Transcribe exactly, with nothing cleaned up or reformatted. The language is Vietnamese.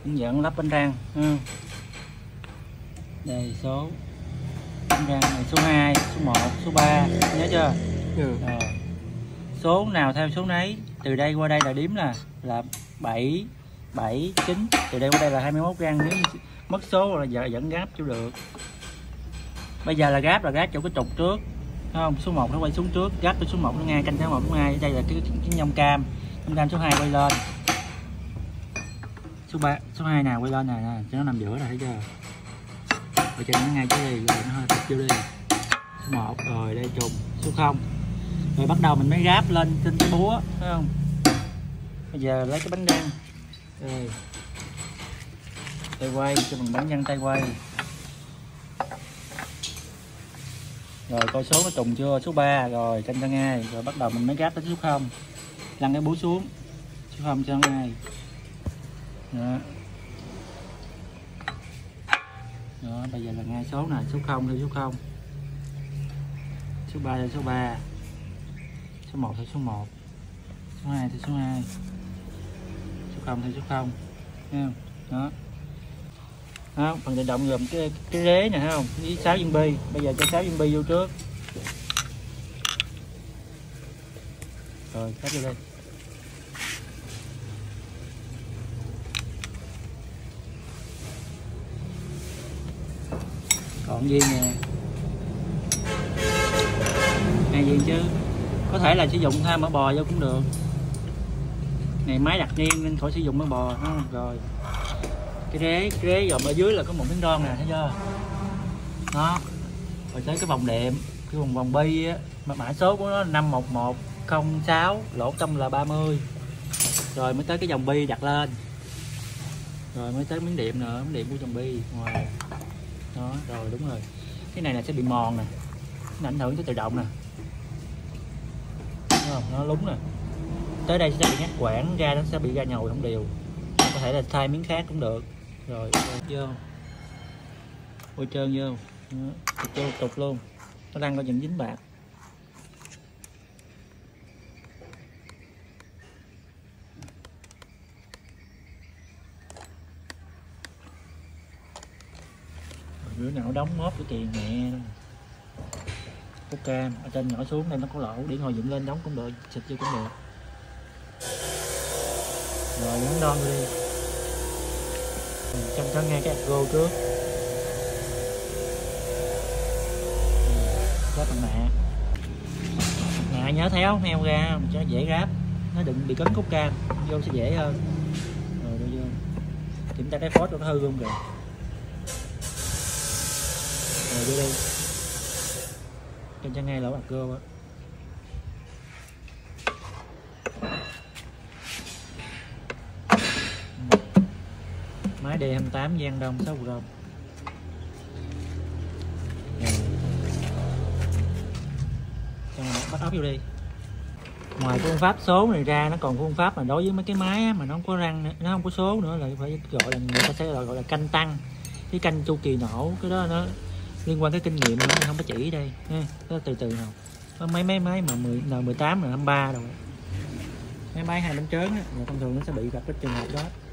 hướng dẫn lắp bánh răng. Ừ. Đây số bánh răng này, số hai, số một, số ba, nhớ chưa? Ừ. Rồi. Số nào theo số nấy, từ đây qua đây là đếm là là bảy, bảy, chín, từ đây qua đây là hai mươi mốt răng, nếu mất số là giờ vẫn gáp cho được. Bây giờ là gáp là gáp chỗ cái trục trước, thấy không? Số một nó quay xuống trước, gáp tới số một nó ngay, canh số một số hai, đây là cái cái nhông cam, nhông cam số hai quay lên. Số ba, số hai nào quay lên nè, nè, cho nó nằm giữa này thấy chưa? Rồi cho nó ngay cái gì, rồi nó hơi thịt vô đi. Số một rồi đây trùng, số không. Rồi bắt đầu mình mới gáp lên trên cái búa, thấy không? Bây giờ lấy cái bánh răng. Rồi. Tay quay cho bằng bánh răng tay quay. Rồi coi số nó trùng chưa, số ba rồi canh cho ngay, rồi bắt đầu mình mới gáp tới số không. Lăn cái búa xuống. Số không cho ngay. Đó. Đó, bây giờ là ngay số này, số không theo số không. Số ba theo số ba. Số một theo số một. Số hai theo số hai. Số không theo số không. Thấy không? Đó. Đó, phần tự động gồm cái cái rế nè, thấy không? Với sáu viên bi. Bây giờ cho sáu viên bi vô trước. Rồi, cắt vô đây. Còn viên nè, hai viên chứ, có thể là sử dụng thêm mỡ bò vô cũng được. Này máy đặt niên nên khỏi sử dụng mỡ bò. Đó. Rồi cái rế, cái rế dòng ở dưới là có một miếng ron nè, thấy chưa? Đó, rồi tới cái vòng đệm, cái vòng vòng bi á, mã số của nó năm một một không sáu, lỗ trong là ba mươi. Rồi mới tới cái vòng bi đặt lên, rồi mới tới miếng đệm nữa, miếng đệm của vòng bi ngoài. Đó, rồi đúng rồi, cái này là sẽ bị mòn nè, nó ảnh hưởng tới tự động nè, đúng không? Nó lúng nè, tới đây sẽ bị ngắt quãng ra, nó sẽ bị ra nhồi không đều, có thể là thay miếng khác cũng được. Rồi vô bôi trơn vô, tục vô tục luôn, nó răng coi chừng dính bạc. Bữa nào đóng móp cái tiền mẹ có cam ở trên nhỏ xuống đây nó có lỗ để ngồi dựng lên đóng cũng được, xịt vô cũng được. Rồi nhấn đon đi, trong cho ngay cái go trước, gáp bằng mạ mạ nhớ tháo heo ra cho nó dễ gáp, nó đừng bị cấn cốt cam vô sẽ dễ hơn. Rồi đưa vô kiểm tra cái phốt cho nó hư luôn kìa. Rồi vô đi, cho ngay lỗ bạc cơ á. Máy D hai mươi tám gian đông sáu gram. Bắt ốc vô đi. Ngoài phương pháp số này ra nó còn phương pháp mà đối với mấy cái máy mà nó không có răng nữa, nó không có số nữa là phải gọi là người ta sẽ gọi, gọi là canh tăng, cái canh chu kỳ nổ. Cái đó nó liên quan tới kinh nghiệm nữa, không có chỉ đây ha. Nó từ từ nào có mấy mấy máy mà mười, mười tám, hai mươi ba rồi, mấy máy hai bánh trớn á, thông thường nó sẽ bị gặp cái trường hợp đó.